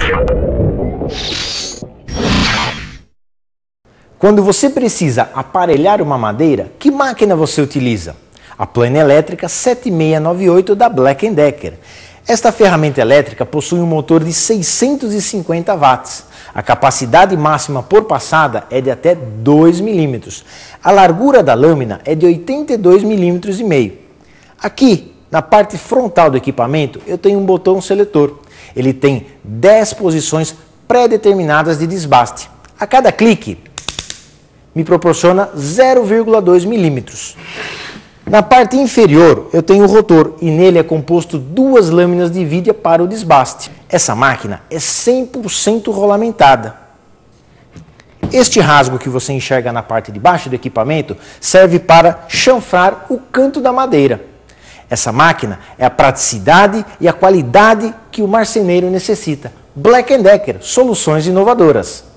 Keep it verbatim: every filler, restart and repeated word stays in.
Quando você precisa aparelhar uma madeira, que máquina você utiliza? A plana elétrica sete seis nove oito da Black and Decker. Esta ferramenta elétrica possui um motor de seiscentos e cinquenta watts. A capacidade máxima por passada é de até dois milímetros. A largura da lâmina é de oitenta e dois milímetros e meio. Aqui, na parte frontal do equipamento, eu tenho um botão seletor. Ele tem dez posições pré-determinadas de desbaste. A cada clique, me proporciona zero vírgula dois milímetros. Na parte inferior, eu tenho o rotor e nele é composto duas lâminas de vidia para o desbaste. Essa máquina é cem por cento rolamentada. Este rasgo que você enxerga na parte de baixo do equipamento serve para chanfrar o canto da madeira. Essa máquina é a praticidade e a qualidade que o marceneiro necessita. Black and Decker, soluções inovadoras.